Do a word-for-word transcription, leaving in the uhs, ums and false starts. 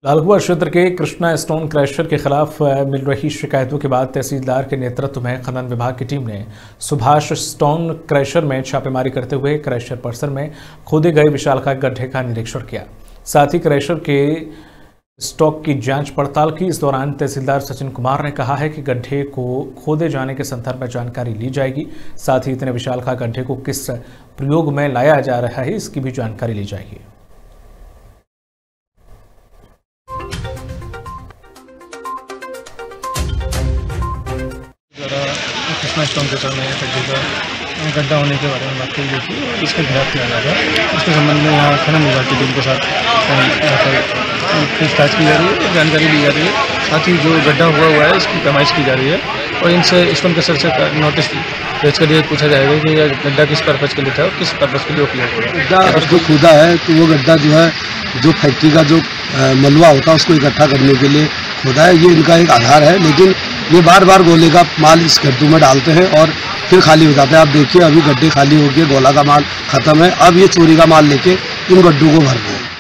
लालकुआ क्षेत्र के Krishna stone crasher के खिलाफ मिल रही शिकायतों के बाद तहसीलदार के नेतृत्व में खनन विभाग की टीम ने सुभाष स्टोन क्रैशर में छापेमारी करते हुए क्रैशर परिसर में खोदे गए विशालकाय गड्ढे का निरीक्षण किया। साथ ही क्रैशर के स्टॉक की जांच पड़ताल की। इस दौरान तहसीलदार सचिन कुमार ने कहा है कि गड्ढे को खोदे जाने के संदर्भ में जानकारी ली जाएगी। साथ ही इतने विशालकाय गड्ढे को किस प्रयोग में लाया जा रहा है इसकी भी जानकारी ली जाएगी। कृष्णा स्टोन क्रैशर में गड्ढे का गड्ढा होने के बारे में बात करी गई थी और इसका घेराव किया जा रहा है। उसके संबंध में यहाँ खनन विभाग की टीम के साथ यहाँ पर पूछताछ की जा रही है, जानकारी ली जा रही है। साथ ही जो गड्ढा हुआ हुआ है इसकी पैमाइश की जा रही है और इनसे स्टोन क्रैशर से नोटिस भेज कर ये पूछा जाएगा कि यह गड्ढा किस पर्पज़ के लिए था और किस पर्पज़ के लिए उपयोग हुआ। गड्ढा जो खुदा है तो वो गड्ढा जो है जो फैक्ट्री का जो मलबा होता है उसको इकट्ठा करने के लिए खुदा है। ये इनका एक आधार है, लेकिन ये बार बार गोले का माल इस गड्ढों में डालते हैं और फिर खाली हो जाता है। आप देखिए अभी गड्ढे खाली हो गए, गोला का माल खत्म है, अब ये चोरी का माल लेके इन गड्ढों को भर रहे हैं।